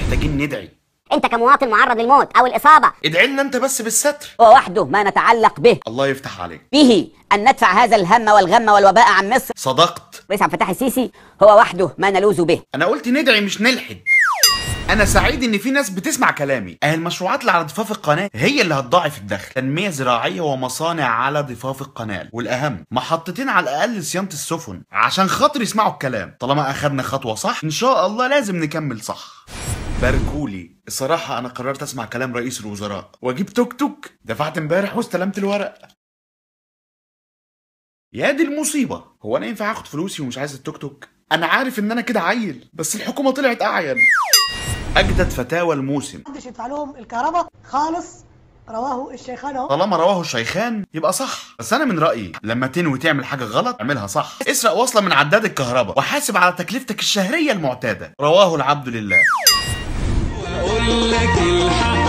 محتاجين ندعي. انت كمواطن معرض للموت او الاصابه، ادعي لنا انت بس بالستر. هو وحده ما نتعلق به. الله يفتح عليك. به ان ندفع هذا الهم والغم والوباء عن مصر. صدقت. رئيس عبد الفتاح السيسي هو وحده ما نلوذ به. انا قلت ندعي مش نلحد. انا سعيد ان في ناس بتسمع كلامي. المشروعات اللي على ضفاف القناه هي اللي هتضاعف الدخل. تنميه زراعيه ومصانع على ضفاف القناه، والاهم محطتين على الاقل صيانه السفن عشان خاطر يسمعوا الكلام. طالما اخدنا خطوه صح ان شاء الله لازم نكمل صح. باركولي. الصراحه انا قررت اسمع كلام رئيس الوزراء واجيب توك توك. دفعت امبارح واستلمت الورق. يا دي المصيبه، هو انا ينفع اخد فلوسي ومش عايز التوك توك؟ انا عارف ان انا كده عيل، بس الحكومه طلعت اعين. اجدد فتاوى الموسم. محدش يدفع لهم الكهرباء خالص. رواه الشيخان اهو. طالما رواه الشيخان يبقى صح، بس انا من رايي لما تنوي تعمل حاجه غلط اعملها صح. اسرق وصله من عداد الكهرباء وحاسب على تكلفتك الشهريه المعتاده. رواه العبد لله. واقول لك الحق